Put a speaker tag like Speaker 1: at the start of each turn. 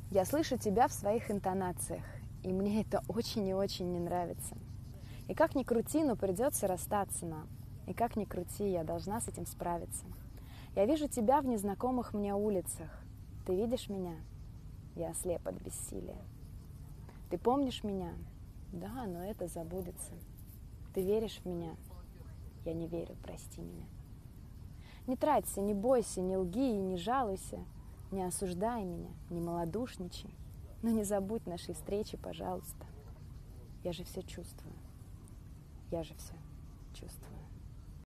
Speaker 1: Я слышу тебя в своих интонациях, и мне это очень и очень не нравится. И как ни крути, но придется расстаться нам. И как ни крути, я должна с этим справиться. Я вижу тебя в незнакомых мне улицах. Ты видишь меня? Я ослеп от бессилия. Ты помнишь меня? Да, но это забудется. Ты веришь в меня? Я не верю, прости меня. Не траться, не бойся, не лги и не жалуйся. Не осуждай меня, не малодушничай. Но не забудь нашей встречи, пожалуйста. Я же все чувствую. Я же все чувствую.